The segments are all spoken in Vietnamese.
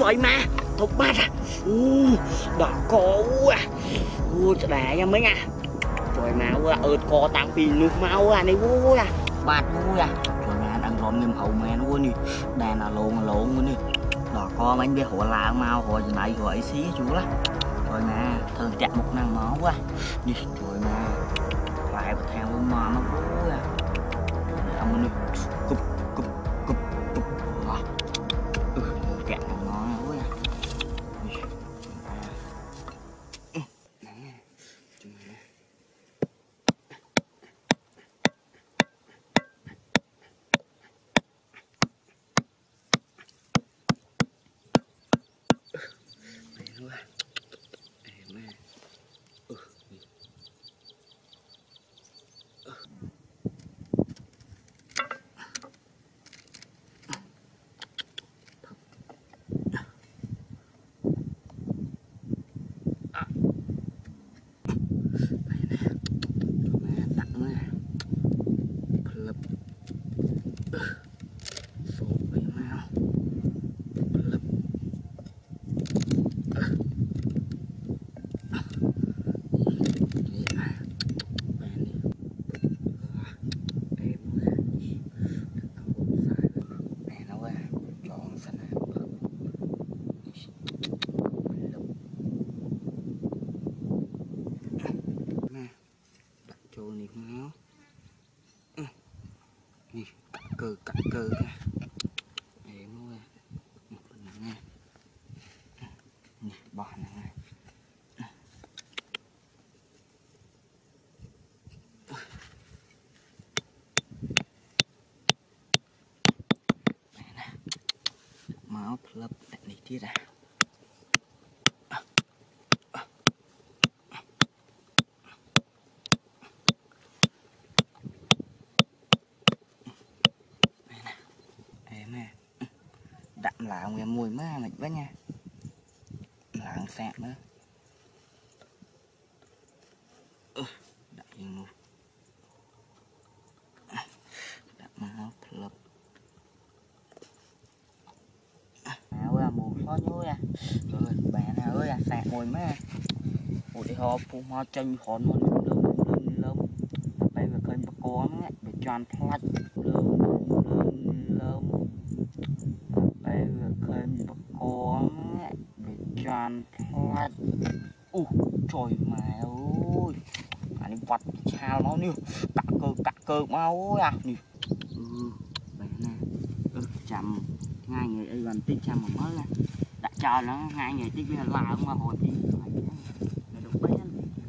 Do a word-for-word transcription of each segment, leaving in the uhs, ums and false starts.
trời mà thục bát à u đỏ co à u đẻ nha mấy nha trời mà u ơi co tăng pin nước máu à này u à bát u à trời mà đang rộn nghiêm hậu mẹ nó đi đè là lộn là lộn đi đỏ co mấy cái hộ là mau hồi này rồi xí chú lá trời mà thường chặt một năng máu quá đi trời mà lại theo mà nó u à ông đi cục cục cục cục ừ kẹt nó quá cơ cắt cơ ra em mua nè nè bỏ nè máu lấp tại này tiết à đậm là nghe mùi má mệt quá nha lạng sạc nữa ừ, đậm mùi đậm máu lấp áo à mùi khó nhối à rồi bà nào ơi à sạc mùi má ủa thì họ phụ họ chân hồn nó lớn lớn lớn bây giờ khơi bạc con á bị tròn thoát lớn lớn lớn bây giờ khơi bạc con á bị tròn thoát u trời mà ơi anh vặt chào máu nè cắt cơ cắt cơ máu à nè ừ vậy nè ừ chậm ngay người ấy gần tích chậm mà mới đã chờ nó ngay người tích bây giờ là mà hồi thì được bé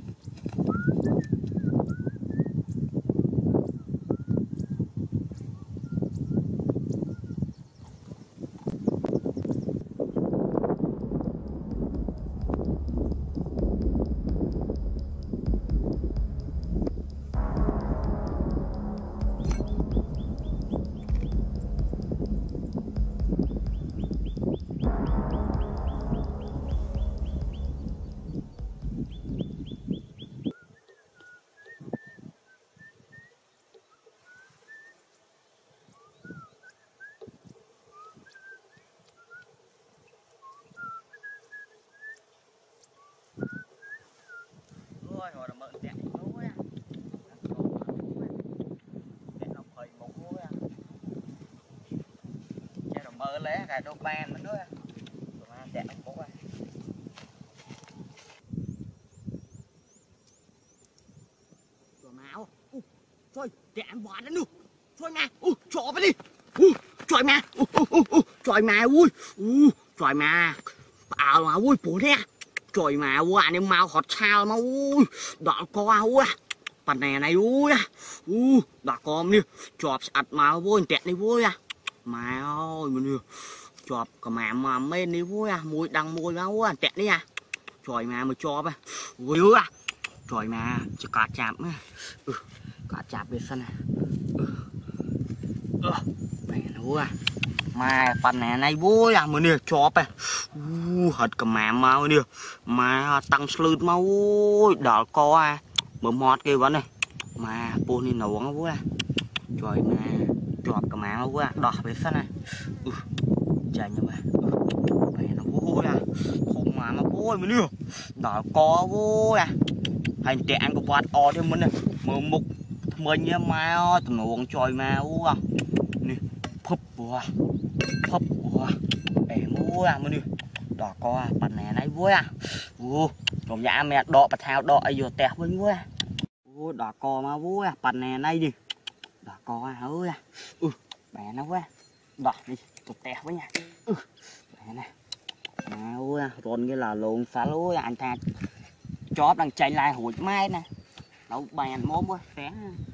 rồi là mượn chạy núi á nó phơi một núi á chạy rồi mơ lé cái đôi ban nữa á rồi chạy nó cố á rồi máu thôi chạy bỏ nó nữa thôi mà u chọ đi u trời mà u trời mà ui u trời mà bảo mà ui bố nè trời mà ui anh em mau hot sao mà ui đỏ co ui phần này này ui u đỏ con đi chọp sạch mà vui tẹt đi vui à mà ơi mình chọp cả mà mà men đi vui à mùi đằng mùi mà ui tẹt đi à trời mà mà chọp à ui à trời mà chỉ cả chạm á ừ, cả chạm về sân này ừ. Ừ. Mẹ nó à mà phần này này vui à mình nè chọp à uh, hết cả mà mau nè mà tăng slut mau đỏ co à mở mọt kia vẫn này mà bồn đi nấu nó vui à trời mà chọp cả mà vui à đỏ về sân này ừ. Chạy nhưng mà ừ. Mẹ nó vui ui à thùng mà mà ui mình yêu đỏ có ui à hành tẹn của bát o cho mình này mờ mục mình nha mai tụi nó uống trôi mà ui à nè phấp ui phấp ui em ui à mình yêu đỏ có bạn này này vui à ui còn dạ mẹ đọ bạch thao đọ ai vừa tẹt với vui à ui đỏ co mà vui à bạn này này đi đỏ co à ơi à ừ bè nó quá đỏ đi tụt tẹt với nha ừ bè này à ui à rồi cái là lộn phá lúa anh ta chó đang chạy lại hụt mai nè đâu bàn mốm quá té